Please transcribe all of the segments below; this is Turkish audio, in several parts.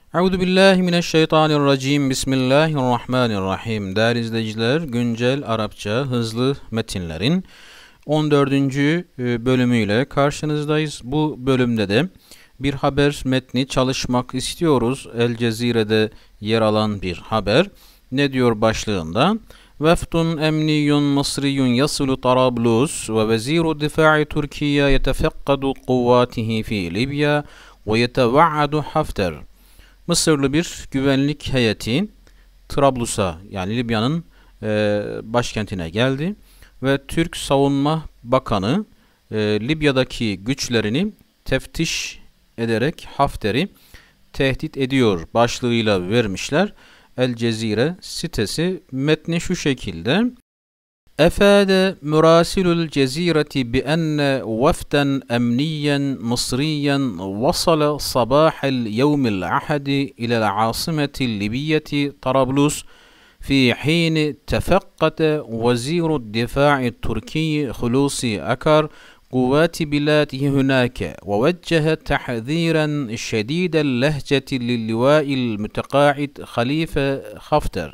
Euzubillahimineşşeytanirracim. Bismillahirrahmanirrahim. Değerli izleyiciler, güncel Arapça hızlı metinlerin 14. bölümüyle karşınızdayız. Bu bölümde de bir haber metni çalışmak istiyoruz. El Cezire'de yer alan bir haber. Ne diyor başlığında? Vefdun emniyun mısriyun yasulu Tarablus ve veziru difa'i Türkiye yetefekkadu kuvvatihi fi Libya ve yeteva'adu Hafter. Mısırlı bir güvenlik heyeti Trablus'a, yani Libya'nın başkentine geldi ve Türk Savunma Bakanı Libya'daki güçlerini teftiş ederek Hafter'i tehdit ediyor başlığıyla vermişler. El Cezire sitesi metni şu şekilde: أفاد مراسل الجزيرة بأن وفدا أمنيا مصريا وصل صباح اليوم الأحد إلى العاصمة الليبية طرابلس في حين تفقد وزير الدفاع التركي خلوصي أكار قوات بلاده هناك ووجه تحذيرا شديد اللهجة للواء المتقاعد خليفة حفتر.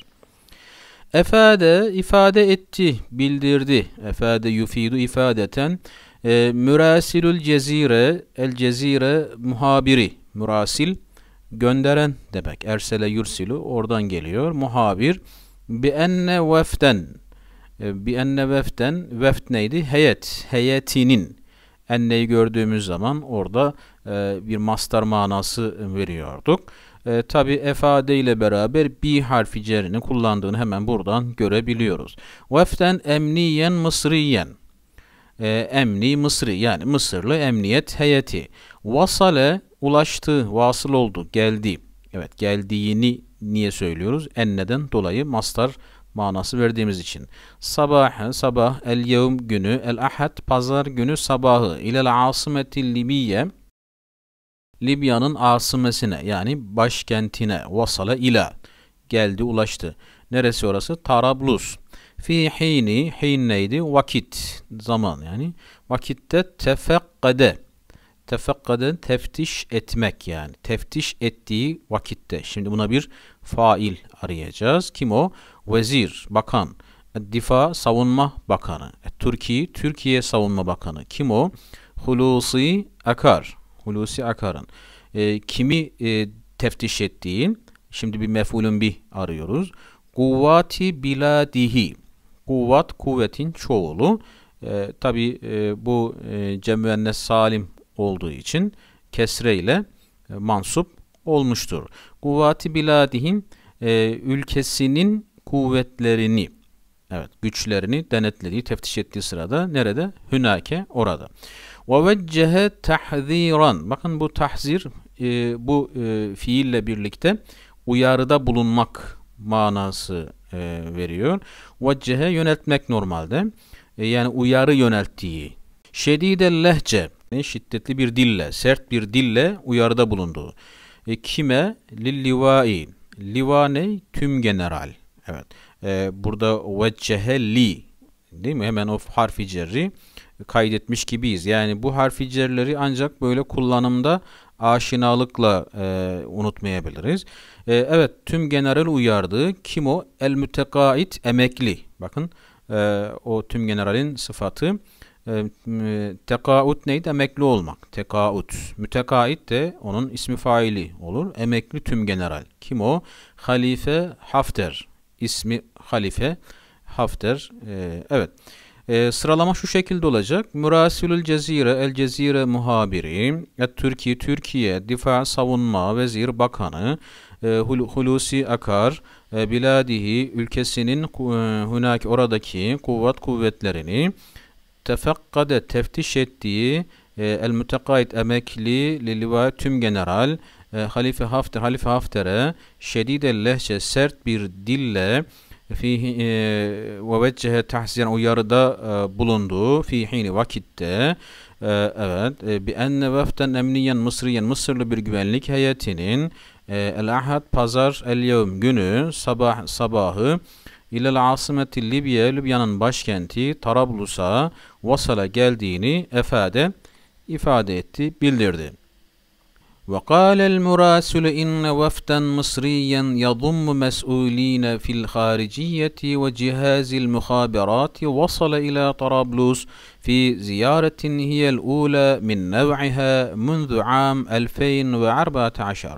ifade etti, bildirdi. Efade yufidu ifadeten. Mürasilül Cezire, El Cezire muhabiri. Mürasil gönderen demek. Ersele yursilu oradan geliyor. Muhabir. Bi enne veften. Veft neydi? Heyet. Heyetinin. Enneyi gördüğümüz zaman orada bir mastar manası veriyorduk. Tabi efade ile beraber bi harfi cerini kullandığını hemen buradan görebiliyoruz. Veften emniyen mısriyen. Emni Mısri, yani Mısırlı emniyet heyeti. Vasale ulaştı, vasıl oldu, geldi. Evet, geldiğini niye söylüyoruz? Enneden dolayı mastar manası verdiğimiz için. Sabah, el yevm günü, el ahad pazar günü sabahı, ilel asimetil Libiye, Libya'nın asımesine, yani başkentine, vasala ila, geldi, ulaştı. Neresi orası? Tarablus. Fi hini, hin neydi? Vakit, zaman yani. Vakitte tefekkade teftiş etmek, yani teftiş ettiği vakitte. Şimdi buna bir fail arayacağız. Kim o? Vezir, bakan. Difa, savunma bakanı. Türkiye savunma bakanı. Kim o? Hulusi Akar. Hulusi Akar'ın. Kimi teftiş ettiği, şimdi bir mef'ulün bih arıyoruz. Kuvvati biladihi. Kuvvat, kuvvetin çoğulu. Tabi bu cem-müennes salim olduğu için kesreyle mansup olmuştur. Kuvvati biladihin, ülkesinin kuvvetlerini, evet, güçlerini denetlediği, teftiş ettiği sırada nerede? Hünake, orada. وَوَجَّهَ تَحْذِيرًا. Bakın bu tahzir, bu fiille birlikte uyarıda bulunmak manası veriyor. وَجَّهَ yöneltmek normalde. Yani uyarı yönelttiği. Şedidel lehce, şiddetli bir dille, sert bir dille uyarıda bulunduğu. Kime? Lillivai. Liva ne? Tüm general. Evet. Burada veccehe li, değil mi? Hemen o harfi cerri kaydetmiş gibiyiz. Yani bu harfi cerleri ancak böyle kullanımda aşinalıkla unutmayabiliriz. Evet, tüm general uyardığı. Kim o? El mütekait, emekli. Bakın o tüm generalin sıfatı. Tekaut neydi? Emekli olmak. Tekaut. Mütekait de onun ismi faili olur. Emekli tüm general. Kim o? Halife Hafter. İsmi Halife Hafter. Evet. Sıralama şu şekilde olacak. Mürasilül Cezire, El Cezire muhabiri, Türkiye, Difa Savunma Vezir Bakanı, Hulusi Akar, biladihi, ülkesinin hunaki, oradaki kuvvetlerini, tefekkade teftiş ettiği, el mütekait emekli, liliva tüm general, Halife Hafter'e şedidel lehçe, sert bir dille, ve veccehe tahziren, uyarıda bulunduğu, fi hini vakitte, evet, bi enne veften emniyen mısriyen, Mısırlı bir güvenlik heyetinin, el ahad pazar, el yevm günü, sabahı, ilel asimeti Libya, Libya'nın başkenti Tarablus'a vasala geldiğini ifade etti, bildirdi. وقال المراسل إن وفدا مصريا يضم مسؤولين في الخارجية وجهاز المخابرات وصل إلى طرابلس في زيارة هي الأولى من نوعها منذ عام 2014.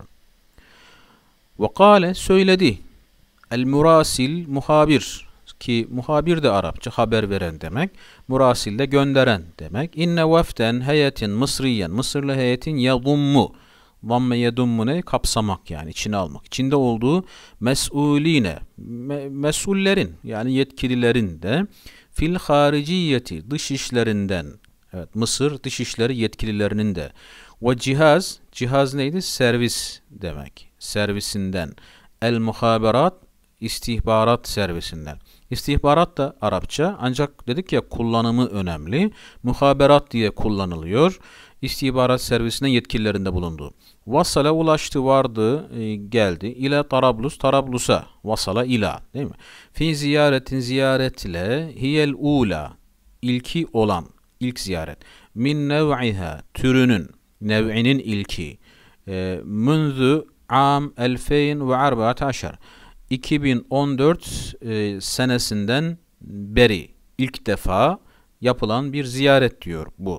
وقال söyledi el-murasil muhabir, ki muhabir de Arapça haber veren demek. Murasil de gönderen demek. İnne veften heyetin Mısriyen, Mısırlı heyetin yadummu. Zamme yadummu ne? Kapsamak, yani içine almak. İçinde olduğu mes'uline, mesullerin yani yetkililerin de fil hariciyeti, dış işlerinden. Evet, Mısır dış işleri yetkililerinin de. Ve cihaz, cihaz neydi? Servis demek. Servisinden. El muhaberat, istihbarat servisinden. İstihbarat da Arapça, ancak dedik ya kullanımı önemli. Muhaberat diye kullanılıyor. İstihbarat servisinin yetkililerinde bulundu. Vasala ulaştı, vardı, geldi. İle Tarablus, Tarablus'a. Vasala ila, değil mi? Fi ziyaretin, ziyaretle hiyel ula, ilki olan, ilk ziyaret. Min nev'iha, türünün, nev'inin ilki. Münzü am 2014, 2014 senesinden beri ilk defa yapılan bir ziyaret diyor bu.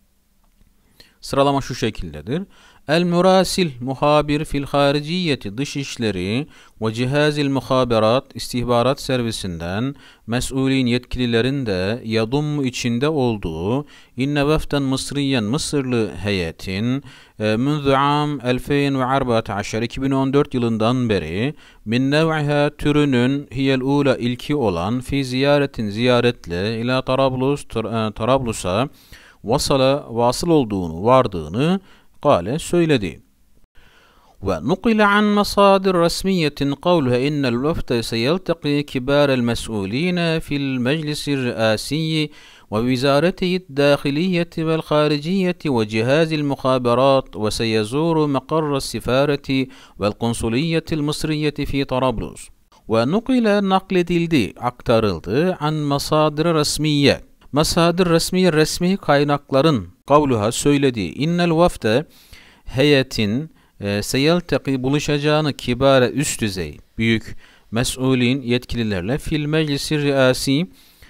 Sıralama şu şekildedir. El-murasil, muhabir fil hariciyeti, dış işleri ve cihazil muhaberat, istihbarat servisinden mesulin, yetkililerin de yadum içinde olduğu inne veften Mısriyen, Mısırlı heyetin münzü am 2014, 2014 yılından beri min nev'iha, türünün hiyel ula, ilki olan fi ziyaretin, ziyaretle ila Tarablus, Tarablus'a vasala, vasıl olduğunu, vardığını kâle söyledi. Ve nukile an masadir resmiyetin kavluha innel vefte seyelteqi kibarel mes'uline fil meclisi r'asiyyi ve vizareti dâhiliyeti vel hariciyeti ve cihazil muhaberat ve seyezuru meqarra sifareti vel konsuliyetil mısriyeti fi Tarablus. Ve nukile, nakledildi, aktarıldı an masadir resmiye, masadir resmiye, resmi kaynakların kavluha söylediği innel vefte heyetin seyelteki buluşacağını, kibare, üst düzey, büyük mesulin, yetkililerle fil meclisi riasi,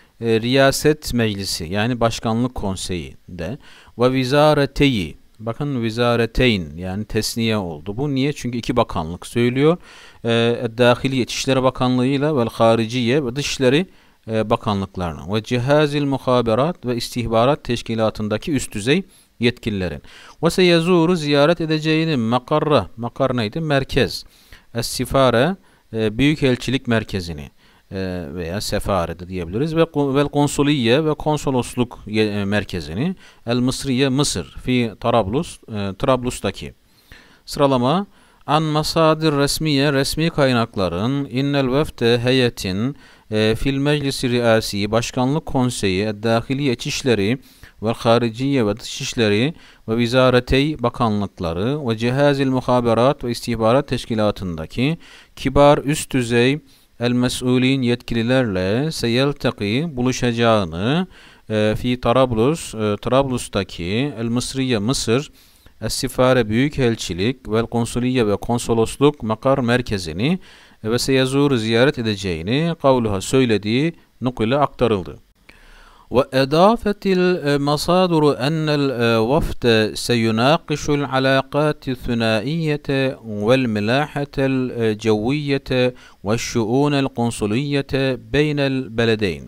riyaset meclisi yani başkanlık konseyinde ve vizareteyi, bakın vizareteyn yani tesniye oldu bu. Niye? Çünkü iki bakanlık söylüyor. Dahiliye, İçişleri Bakanlığı ile vel hariciye ve dışişleri bakanlıklarına ve cihazil muhaberat ve istihbarat teşkilatındaki üst düzey yetkililerin. Ve seyezuru, ziyaret edeceğini makarra, makar neydi? Merkez. Es-sifare, büyükelçilik merkezini veya sefare de diyebiliriz. Ve konsuliye ve konsolosluk merkezini. El-Mısriye, Mısır. Fi Tarablus, Trablus'taki. Sıralama. An masadir resmiye, resmi kaynakların innel vefte heyetin fil meclisi riasi, başkanlık konseyi, dahiliye, İçişleri ve hariciye ve dışişleri ve vizaretey, bakanlıkları ve cihazil muhaberat ve istihbarat teşkilatındaki kibar, üst düzey el mesulin, yetkililerle seyelteki, buluşacağını fi Tarablus, Trablus'taki el Mısriye, Mısır, es-sifare, büyükelçilik ve konsuliye ve konsolosluk makar merkezini ve seyezuru, ziyaret edeceğini kavluha söylediği nukile aktarıldı. Ve edafetil masaduru ennel vefde seyunaqişul alaqati thünaiyete vel milahatel cevviyete ve şuunel konsuliyete beynel beledeyn.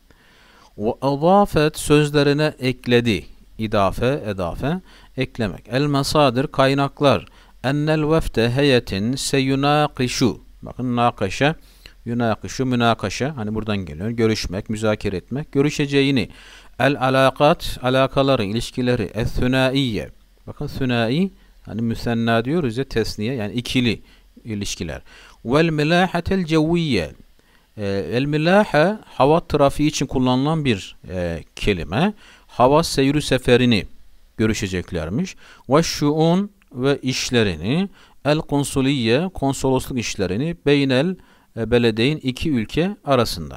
Ve edafet, sözlerine ekledi. İdafe, edafe, eklemek. El masadir, kaynaklar. Ennel vefde heyetin seyunaqişu. Bakın nakaşa, yunakişu, münakaşa. Hani buradan geliyor. Görüşmek, müzakere etmek. Görüşeceğini. El alakat, alakaları, ilişkileri. Es-thünaiye. Bakın thünai, hani müsenna diyoruz ya, tesniye, yani ikili ilişkiler. Vel milahatel cevviye. El milaha, hava trafiği için kullanılan bir kelime. Hava seyri seferini görüşeceklermiş. Ve şuun, ve işlerini. El konsuliye, konsolosluk işlerini beynel beledeyn, iki ülke arasında.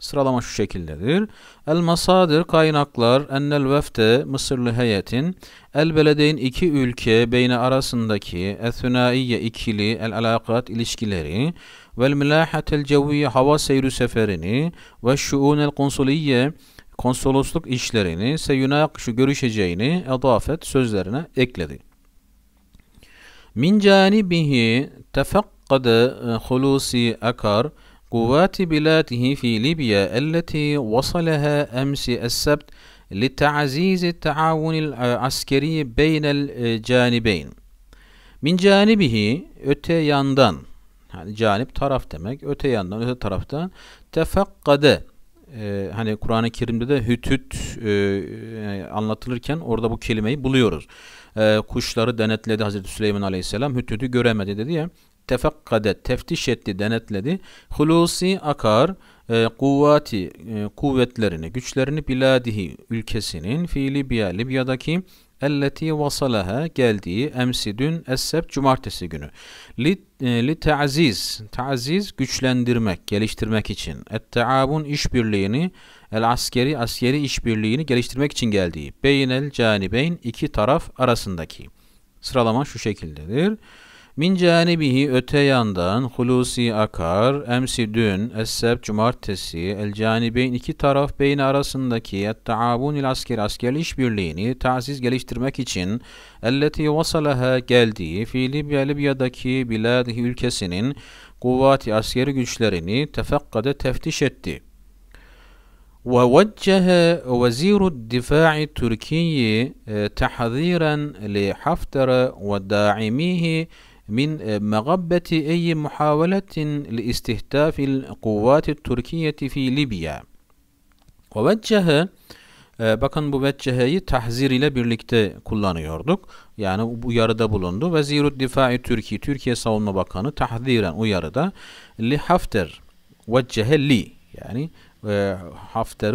Sıralama şu şekildedir. El masadir kaynaklar ennel vefde Mısırlı heyetin el beledeyn iki ülke beyne arasındaki ethunaiye ikili el alakat ilişkileri vel milahatel cevviye hava seyri seferini ve şuunel konsuliye konsolosluk işlerini seyunakşu görüşeceğini edafet sözlerine ekledi. Min canibihi tefakkade hulusi akar قوات بلاده في ليبيا التي وصلها أمس السبت لتعزيز التعاون العسكري بين الجانبين. Min canibihi öte yandan, hani canip taraf demek, öte yandan, öte taraftan tefakkade, hani Kur'an-ı Kerim'de de hüt anlatılırken orada bu kelimeyi buluyoruz. Kuşları denetledi Hazreti Süleyman Aleyhisselam, hütü göremedi dedi ya. Tefakkade, teftiş etti, denetledi. Hulusi akar, kuvvati, kuvvetlerini, güçlerini biladihi, ülkesinin, fi Libya, Libya'daki, elleti vasalaha, geldiği, emsi dün, essebt, cumartesi günü. Li ta'ziz, ta'ziz, güçlendirmek, geliştirmek için. Et-taabun, işbirliğini, askeri işbirliğini geliştirmek için geldiği. Beynel canibeyn, iki taraf arasındaki. Sıralama şu şekildedir. Min canibihi öte yandan, hulusi akar, emsi dün, essebt cumartesi, el canibeyn iki taraf beyni arasındaki et-taabunil askeri işbirliğini taziz geliştirmek için elleti vasalaha geldiği fi Libya Libya'daki biladihi ülkesinin kuvvati askeri güçlerini tefakkade teftiş etti. ووجه وزير الدفاع التركي تحذيرا لحفتر وداعميه من مغبة أي محاولة لاستهداف القوات التركية في ليبيا. ووجه, bakın bu vecceheyi tahzir ile birlikte kullanıyorduk. Yani bu uyarıda bulundu. Vezirud Difai Türkiye Savunma Bakanı tahziren uyarıda li Hafter veccehe li, yani Hafter'i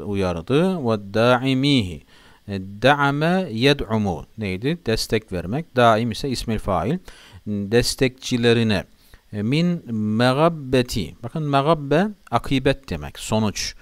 uyardı ve daimihi, da'ame yed'umu neydi? Destek vermek. Daim ise ismil fail. Destekçilerine min megabbeti, bakın megabbe akibet demek, sonuç,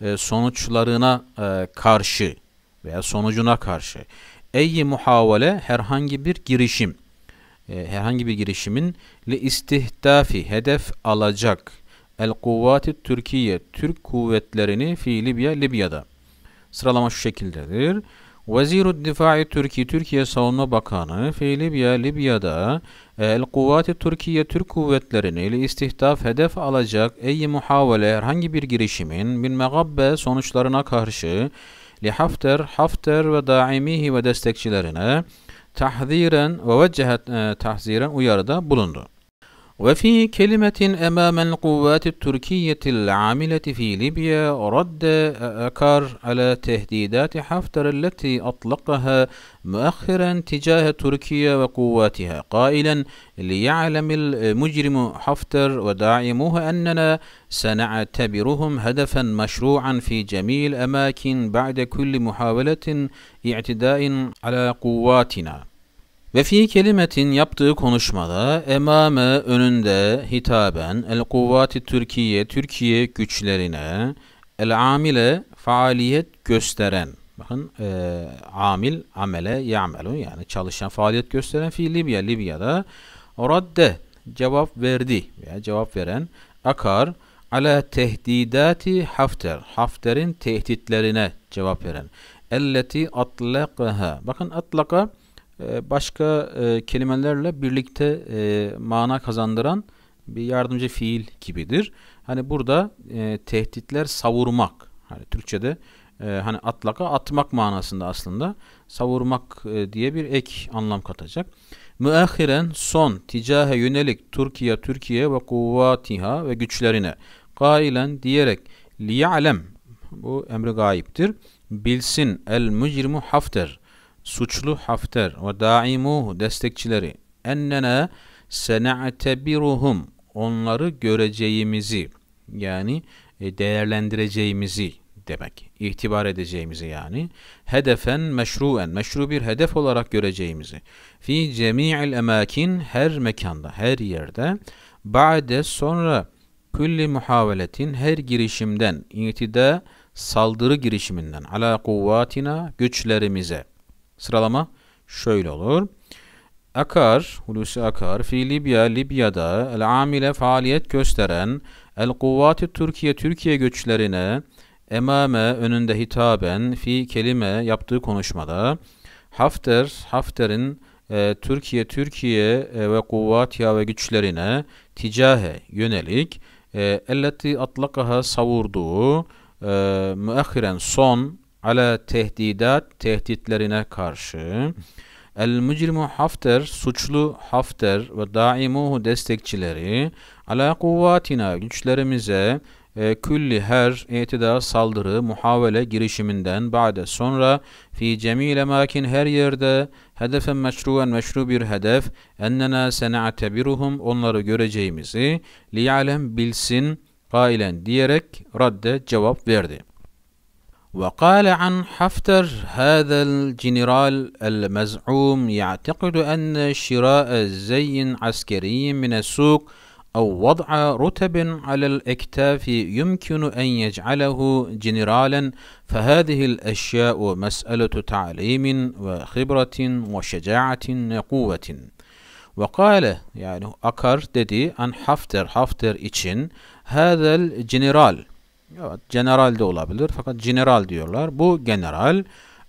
sonuçlarına karşı veya sonucuna karşı. Eyyi muhavele, herhangi bir girişim, herhangi bir girişimin li istihdafi, hedef alacak el kuvvati Türkiye, Türk kuvvetlerini fi Libya, Libya'da. Sıralama şu şekildedir. Vezirud Difai Türkiye Savunma Bakanı fi Libya, Libya'da el kuvvati Türkiye, Türk kuvvetlerini li istihdaf, hedef alacak eyyi muhavele, herhangi bir girişimin min megabbe, sonuçlarına karşı li Hafter ve daimihi ve destekçilerine tahziren ve veccehet tahziren uyarıda bulundu. وفي كلمة أمام القوات التركية العاملة في ليبيا رد أكار على تهديدات حفتر التي أطلقها مؤخرا تجاه تركيا وقواتها قائلا ليعلم المجرم حفتر وداعموه أننا سنعتبرهم هدفا مشروعا في جميع الأماكن بعد كل محاولة اعتداء على قواتنا. Ve fi kelimetin, yaptığı konuşmada emame, önünde, hitaben el kuvvati Türkiye güçlerine el amile, faaliyet gösteren, bakın amil, amele ya'melu, yani çalışan, faaliyet gösteren fi Libya, Libya'da radde, cevap verdi veya cevap veren, akar ala tehdidati Hafter'in tehditlerine cevap veren, elleti atlaqaha, bakın atlaka başka kelimelerle birlikte mana kazandıran bir yardımcı fiil gibidir. Hani burada tehditler savurmak. Hani Türkçe'de hani atlaka, atmak manasında aslında. Savurmak diye bir ek anlam katacak. Müahiren, son, ticahe yönelik Türkiye ve kuvvatiha ve güçlerine. Kailen, diyerek, liya'lem, bu emri gayiptir. Bilsin el mücrimu Hafter, suçlu Hafter ve daimuhu, destekçileri, ennena sena'tebiruhum, onları göreceğimizi, yani değerlendireceğimizi demek, itibar edeceğimizi, yani hedefen meşruen, meşru bir hedef olarak göreceğimizi, fi cemi'il emakin, her mekanda, her yerde, ba'de, sonra, külli muhaveletin her girişimden, itida saldırı girişiminden, ala kuvvatina güçlerimize. Sıralama şöyle olur. Akar, Hulusi Akar, fi Libya, Libya'da el-amile faaliyet gösteren el-kuvvati Türkiye, Türkiye güçlerine emame önünde hitaben fi kelime yaptığı konuşmada Hafter'in Türkiye ve kuvvatiya ve güçlerine ticahe yönelik elleti atlakaha savurduğu müahiren son ala tehditlerine karşı el-mücrimu Hafter, suçlu Hafter ve daimuhu destekçileri ala kuvvatina güçlerimize külli her itida saldırı muhavele girişiminden ba'de sonra fi cemil emakin her yerde hedefen meşru bir hedef ennena sena'tebiruhum onları göreceğimizi liyalem bilsin kailen diyerek radde cevap verdi. وقال عن حفتر هذا الجنرال المزعوم يعتقد أن شراء زي عسكري من السوق أو وضع رتب على الأكتاف يمكن أن يجعله جنرالا فهذه الأشياء مسألة تعليم وخبرة وشجاعة وقوة. وقال yani Akar dedi an Hafter için هذا الجنرال evet, general de olabilir fakat general diyorlar. Bu general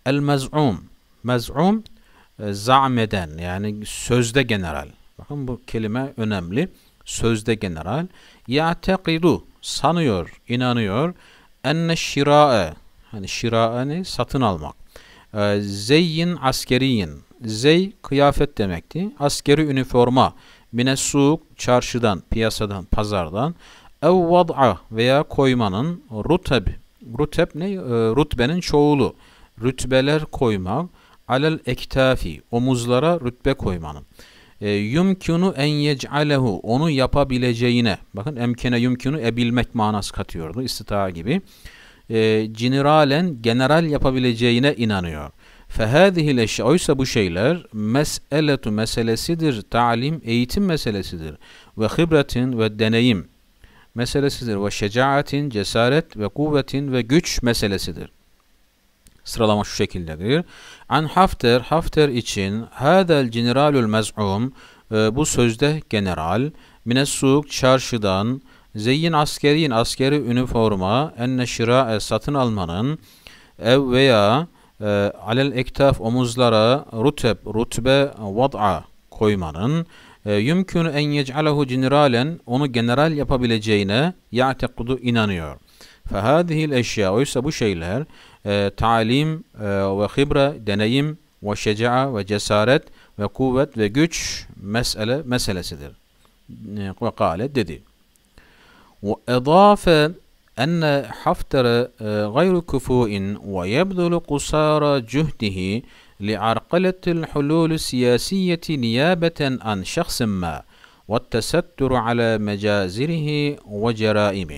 mez'um za'meden yani sözde general. Bakın bu kelime önemli. Sözde general. Ya'tekidu sanıyor, inanıyor. Enne şira'e hani şira'eni satın almak. Zeyyin askeriyin. Zey kıyafet demekti. Askeri üniforma. Minessuq çarşıdan, piyasadan, pazardan. Ev vad'a veya koymanın ruteb ne? Rütbenin çoğulu. Rütbeler koymak. Alel ektafi omuzlara rütbe koymanın. Yumkinu en yec'alehu onu yapabileceğine. Bakın emkene yumkinu ebilmek manası katıyordu. İstita'a gibi. Generalen general yapabileceğine inanıyor. Fehâzihil eşya oysa bu şeyler mes'eletu meselesidir. Ta'lim eğitim meselesidir. Ve hibretin ve deneyim meselesidir ve şecaatin, cesaret ve kuvvetin ve güç meselesidir. Sıralama şu şekildedir. An Hafter için hâzel generalul mez'um bu sözde general minessuq çarşıdan zeyyin askeriyin askeri üniforma enne şira'e satın almanın ev veya alel ektaf omuzlara rutbe vad'a koymanın yumkün en yec'alehu generalen onu general yapabileceğine ya'tekudu inanıyor. Fehâzihil eşya oysa bu şeyler talim ve hibre deneyim ve şeca'a ve cesaret ve kuvvet ve güç meselesidir. Ve kâle dedi. Ve edâfe enne Hafter'e gayru kufu'in ve yebdulu kusara cühdihi لعرقلة الحلول السياسية نيابة عن شخص ما والتستر على مجازره وجرائمه.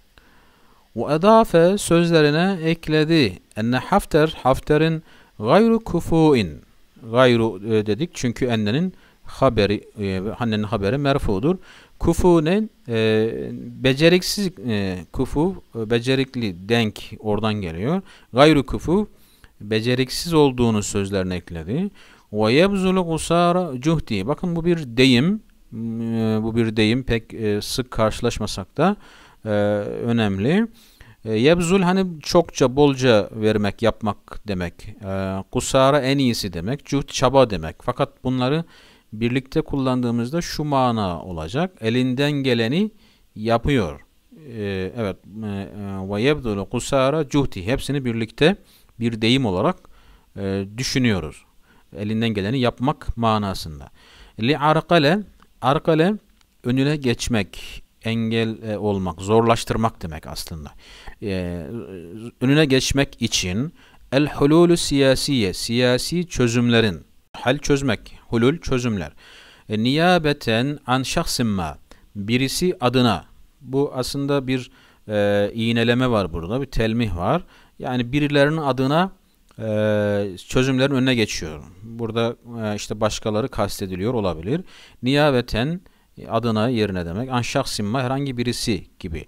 وأضاف sözlerine ekledi. Enne Hafter'in gayru kufu'in gayru dedik çünkü ennenin haberi merfudur. Kufu'nun beceriksiz kufu becerikli denk oradan geliyor. Gayru kufu beceriksiz olduğunu sözlerine ekledi. Ve yebzulu kusara cuhdi. Bakın bu bir deyim. Bu bir deyim pek sık karşılaşmasak da önemli. Yebzul hani çokça bolca vermek yapmak demek. Kusara en iyisi demek. Cuhd çaba demek. Fakat bunları birlikte kullandığımızda şu mana olacak. Elinden geleni yapıyor. Evet. Ve yebzulu kusara cuhdi. Hepsini birlikte bir deyim olarak düşünüyoruz. Elinden geleni yapmak manasında. Li arkale önüne geçmek, engel olmak, zorlaştırmak demek aslında. Önüne geçmek için el hululü siyasi çözümlerin, hal çözmek, hulul çözümler. Niyabeten an şahsin ma, birisi adına. Bu aslında bir iğneleme var burada, bir telmih var. Yani birilerinin adına çözümlerin önüne geçiyor. Burada işte başkaları kastediliyor olabilir. Niyabeten adına yerine demek. An şahsin ma herhangi birisi gibi.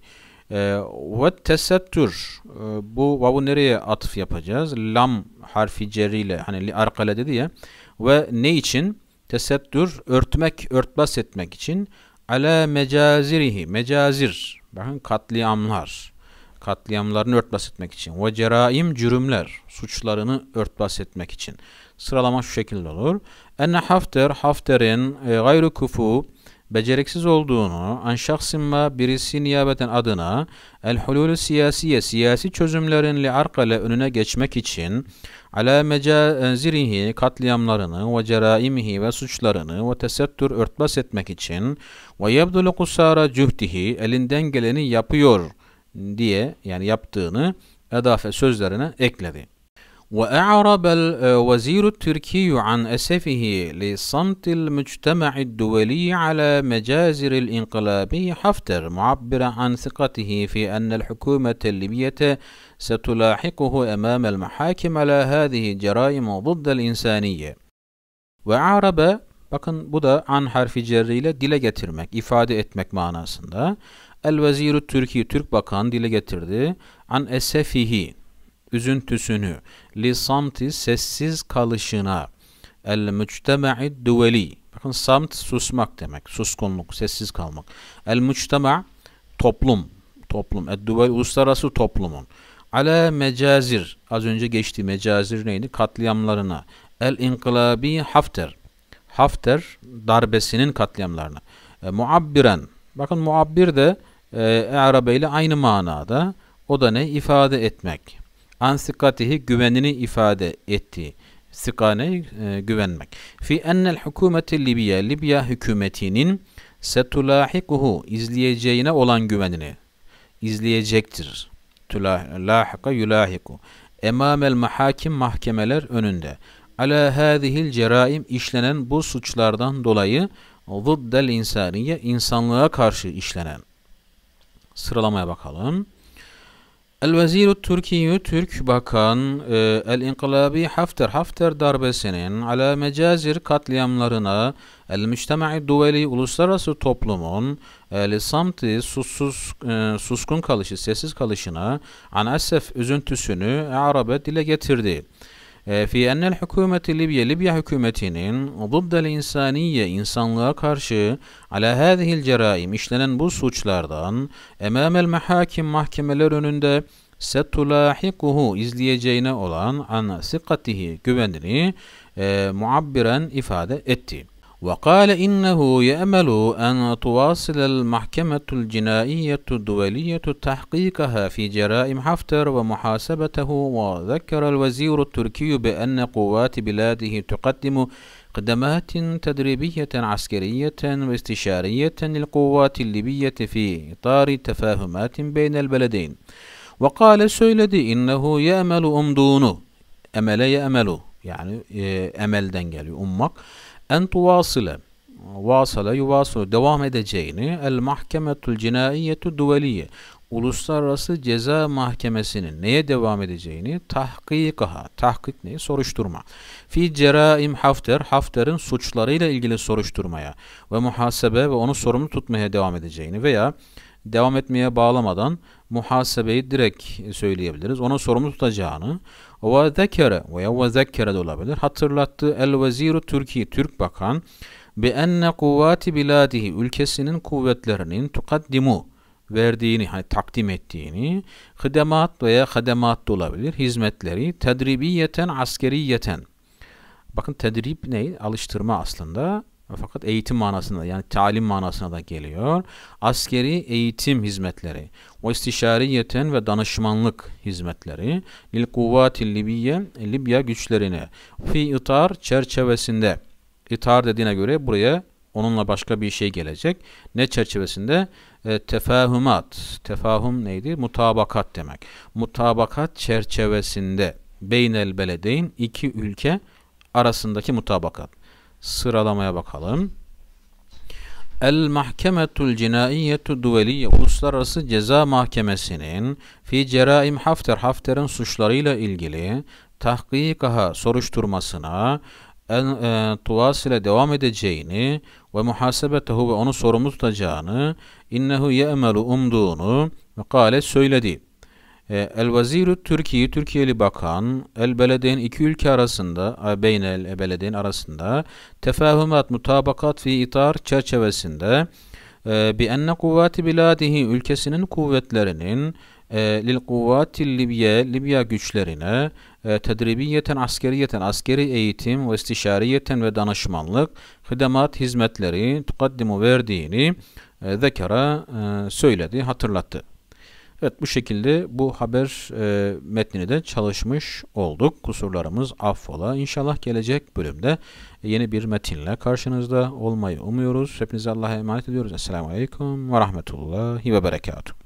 Ve tesettür bu vavu nereye atıf yapacağız? Lam harfi cerriyle hani li arkale dedi ya. Ve ne için? Tesettür örtmek, örtbas etmek için. Ala mecazirihi. Mecazir. Bakın katliamlar. Katliamlarını örtbas etmek için. Ve ceraim cürümler. Suçlarını örtbas etmek için. Sıralama şu şekilde olur. Enne Hafter, Hafter'in gayru kufu beceriksiz olduğunu, an şahsımma birisi niyabeten adına el hululü siyasiye, siyasi çözümlerin li arkale önüne geçmek için ala mecazirihi katliamlarını ve ceraimihi ve suçlarını ve tesettür örtbas etmek için ve yebdulu kusara cühdihi elinden geleni yapıyor diye yani yaptığını edafe sözlerine ekledi. وأعرب الوزير التركي عن أسفه لصمت المجتمع الدولي على مجازر الانقلاب حفتر معبرا عن ثقته في أن الحكومة الليبية ستلاحقه أمام المحاكم على هذه الجرائم ضد الإنسانية. وأعرب bakın bu da an harfi cerriyle dile getirmek, ifade etmek manasında. El-Vezir-i Türki, Türk Bakan dile getirdi. An esefihi üzüntüsünü, lisamti sessiz kalışına, el-müctema'i duveli. Bakın samt susmak demek, suskunluk, sessiz kalmak. El-müctema toplum, el-duvel uluslararası toplumun. Ala mecazir, az önce geçti mecazir neydi? Katliamlarına. El-inkılabi Hafter. Hafter darbesinin katliamlarına. Muabbiren. Bakın muabbir de Arabe ile aynı manada. O da ne? İfade etmek. Ansikatihi güvenini ifade etti. Sikane güvenmek. Fi ennel hükümeti Libya, Libya hükümetinin setulahikuhu izleyeceğine olan güvenini izleyecektir. Lahika yulahiku. Emamel mahakim mahkemeler önünde. Ala hadihil ceraim işlenen bu suçlardan dolayı zıddel insaniye insanlığa karşı işlenen. Sıralamaya bakalım. El-Vezir-i Türkiye, Türk Bakan, El-İnkılabi Hafter, Hafter darbesinin ala mecazir katliamlarına, el-müctema'i duveli uluslararası toplumun, lisamti suskun kalışı, sessiz kalışına, an esef üzüntüsünü Arabe dile getirdi. Fi ennel hükümeti Libya, Libya hükümetinin zıddel insaniye, insanlığa karşı ala hadihil ceraim, işlenen bu suçlardan emamel mehakim, mahkemeler önünde setulahikuhu, izleyeceğine olan an sikatihi, güvenini muabbiren ifade etti. وقال إنه يأمل أن تواصل المحكمة الجنائية الدولية تحقيقها في جرائم حفتر ومحاسبته. وذكر الوزير التركي بأن قوات بلاده تقدم خدمات تدريبية عسكرية واستشارية للقوات الليبية في إطار تفاهمات بين البلدين. وقال söyledi innehu ye'melu umduğunu, emele ye'melu yani emelden geliyor ummak, en tuvasile, vasala yuvasıl, devam edeceğini, el mahkemetul cinaiyetu duveliye, uluslararası ceza mahkemesinin neye devam edeceğini, tahkikaha, tahkik ne? Soruşturma. Fi ceraim Hafter, Hafter'in suçlarıyla ilgili soruşturmaya ve muhasebe ve onu sorumlu tutmaya devam edeceğini veya devam etmeye bağlamadan muhasebeyi direkt söyleyebiliriz. Onu sorumlu tutacağını ve zekere veya zekkere de olabilir. Hatırlattı el-Vezir-i Türkiye, Türk Bakan bi enne kuvvati biladihi, ülkesinin kuvvetlerinin tukaddimu, verdiğini, hani takdim ettiğini, hıdemat veya hademat da olabilir, hizmetleri, tedribiyeten, askeriyeten. Bakın tedrib ne? Alıştırma aslında. Fakat eğitim manasında, yani talim manasına da geliyor. Askeri eğitim hizmetleri. O istişariyeten ve danışmanlık hizmetleri. Lil kuvvatil Libya, Libya güçlerine. Fi itar, çerçevesinde. İtar dediğine göre buraya onunla başka bir şey gelecek. Ne çerçevesinde? Tefahumat. Tefahum neydi? Mutabakat demek. Mutabakat çerçevesinde. Beynel beledeyn, iki ülke arasındaki mutabakat. Sıralamaya bakalım. El-Mahkemetul Cinaiyetu Duveliye, Uluslararası Ceza Mahkemesi'nin fi ceraim Hafter, Hafter'in suçlarıyla ilgili tahkikaha, soruşturmasına tuvasile devam edeceğini ve muhasebetehu ve onu sorumlu tutacağını innehu ye'melu umduğunu ve kâle söyledi. El-Vezîrü Türkiye, Türkiye'li bakan, el-Beledeyn iki ülke arasında, beynel beledeyn arasında, tefahümat, mutabakat fi itar çerçevesinde, bi enne kuvvati biladihi, ülkesinin kuvvetlerinin, lil kuvvati Libya güçlerine, tedribiyeten, askeriyeten, askeri eğitim ve istişariyeten ve danışmanlık, hidemat, hizmetleri, tukaddimu verdiğini, zekara, söyledi, hatırlattı. Evet, bu şekilde bu haber metnini de çalışmış olduk. Kusurlarımız affola. İnşallah gelecek bölümde yeni bir metinle karşınızda olmayı umuyoruz. Hepinize Allah'a emanet ediyoruz. Esselamu Aleyküm ve Rahmetullahi ve Berekatuhu.